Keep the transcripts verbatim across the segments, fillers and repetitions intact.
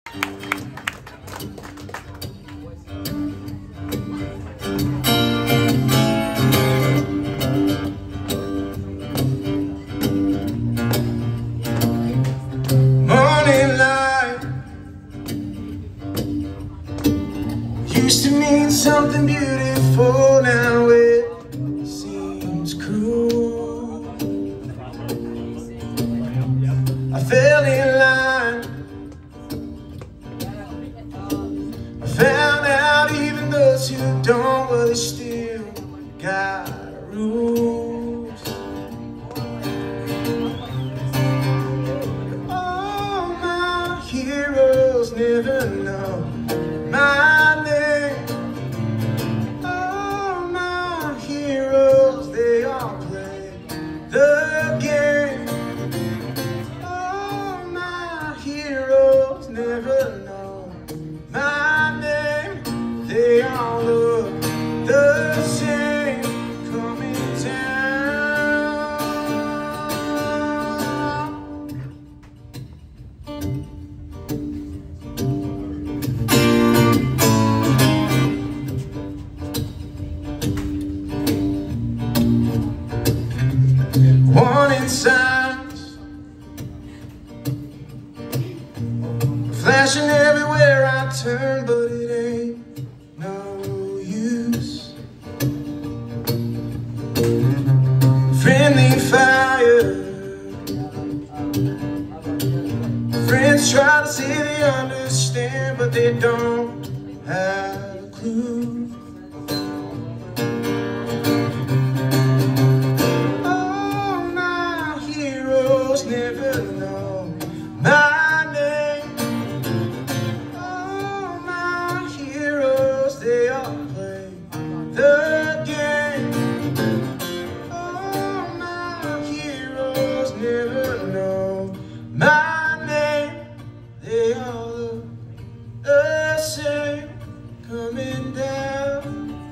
Morning light used to mean something beautiful, now it seems cruel. I fell in line, I found out even those who don't, well, they still got rules. All my heroes never know my name. All my heroes, they all play the game. All my heroes never know my name. They all look the same coming down. Warning signs flashing everywhere I turn, but it ain't no use. Friendly fire, friends try to say they understand, but they don't have a clue. All my heroes never know my name. All my heroes, they all play the game. All my heroes never know my name. They all look the same coming down.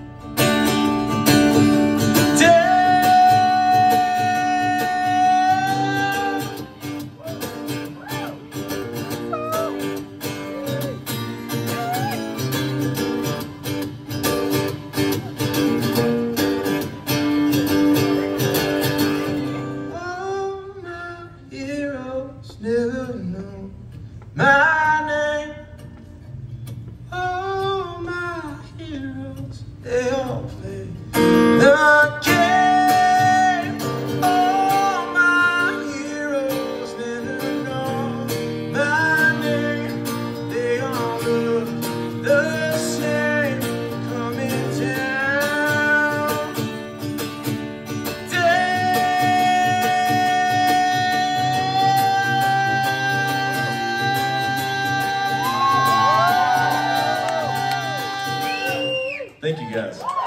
Never know my name. All my heroes, they all play the game. All my heroes never know my name. They all look the same coming down. Thank you, guys.